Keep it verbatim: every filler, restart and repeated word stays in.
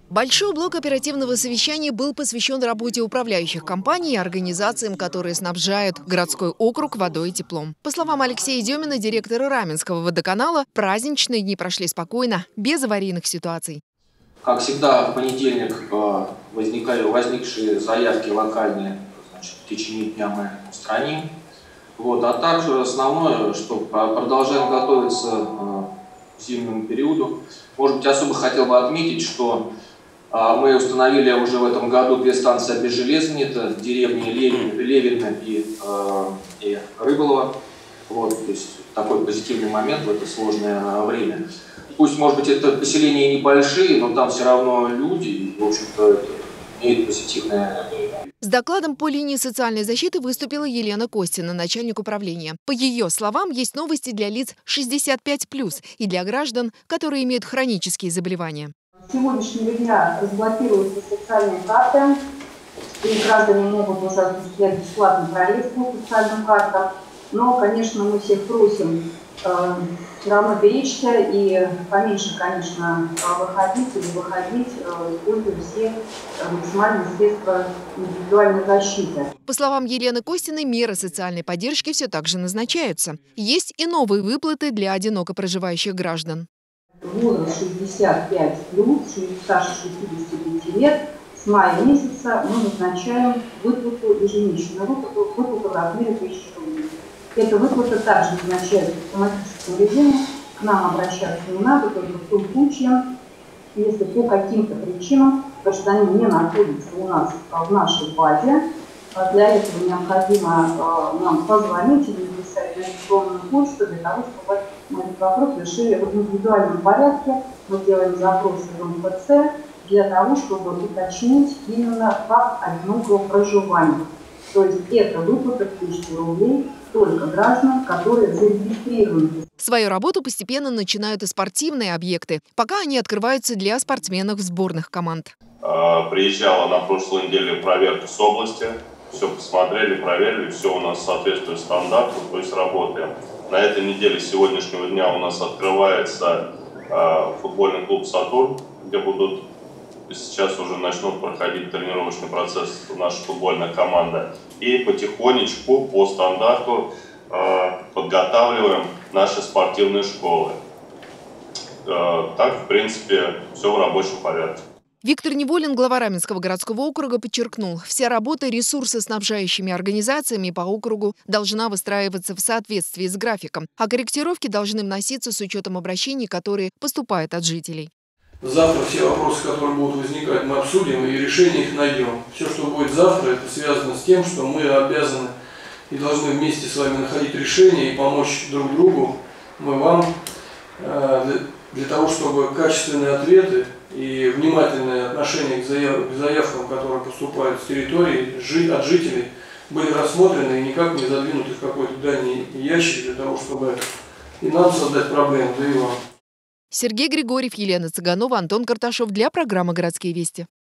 Большой блок оперативного совещания был посвящен работе управляющих компаний и организациям, которые снабжают городской округ водой и теплом. По словам Алексея Демина, директора Раменского водоканала, праздничные дни прошли спокойно, без аварийных ситуаций. Как всегда, в понедельник возникали возникшие заявки локальные, значит, в течение дня мы устраним. Вот. А также основное, что продолжаем готовиться к зимнему периоду. Может быть, особо хотел бы отметить, что мы установили уже в этом году две станции обезжелезания, это деревни Левин, Левина и, э, и Рыболово. Вот, то есть такой позитивный момент в это сложное время. Пусть, может быть, это поселения небольшие, но там все равно люди, и, в общем-то, имеют позитивное. С докладом по линии социальной защиты выступила Елена Костина, начальник управления. По ее словам, есть новости для лиц шестьдесят пять плюс и для граждан, которые имеют хронические заболевания. С сегодняшнего дня разблокируются социальные карты, и граждане могут уже осуществлять бесплатный проезд по социальным картам. Но, конечно, мы всех просим э, все равно беречься и поменьше, конечно, выходить или выходить, э, используя все максимальные средства индивидуальной защиты. По словам Елены Костиной, меры социальной поддержки все так же назначаются. Есть и новые выплаты для одиноко проживающих граждан. Возраст шестьдесят пять плюс, старше шестидесяти пяти лет, с мая месяца мы назначаем выплату, ежемесячную выплату, выплату в размере тысячи рублей. Эта выплата также назначается в автоматическом режиме, к нам обращаться не надо, только в том случае, если по каким-то причинам гражданин не находится у нас в нашей базе. Для этого необходимо нам позвонить или написать на электронную почту для того, чтобы мы этот вопрос решили в индивидуальном порядке. Мы делаем запрос в эм пэ цэ для того, чтобы уточнить именно факт одинокого проживания. То есть это выплата в тысячу рублей только граждан, которые зарегистрированы. Свою работу постепенно начинают и спортивные объекты. Пока они открываются для спортсменов сборных команд. Приезжала на прошлой неделе проверка с области. Все посмотрели, проверили, все у нас соответствует стандарту, то есть работаем. На этой неделе, с сегодняшнего дня, у нас открывается э, футбольный клуб «Сатурн», где будут сейчас уже начнут проходить тренировочный процесс наша футбольная команда. И потихонечку по стандарту э, подготавливаем наши спортивные школы. Э, так, в принципе, все в рабочем порядке. Виктор Неволин, глава Раменского городского округа, подчеркнул, вся работа ресурсоснабжающими организациями по округу должна выстраиваться в соответствии с графиком, а корректировки должны вноситься с учетом обращений, которые поступают от жителей. Завтра все вопросы, которые будут возникать, мы обсудим и решение их найдем. Все, что будет завтра, это связано с тем, что мы обязаны и должны вместе с вами находить решения и помочь друг другу. Мы вам для того, чтобы качественные ответы и внимательное отношение к заявкам, которые поступают с территории, от жителей, были рассмотрены и никак не задвинуты в какой-то дальний ящик для того, чтобы и нам создать проблемы, да и вам. Сергей Григорьев, Елена Цыганова, Антон Карташов для программы «Городские вести».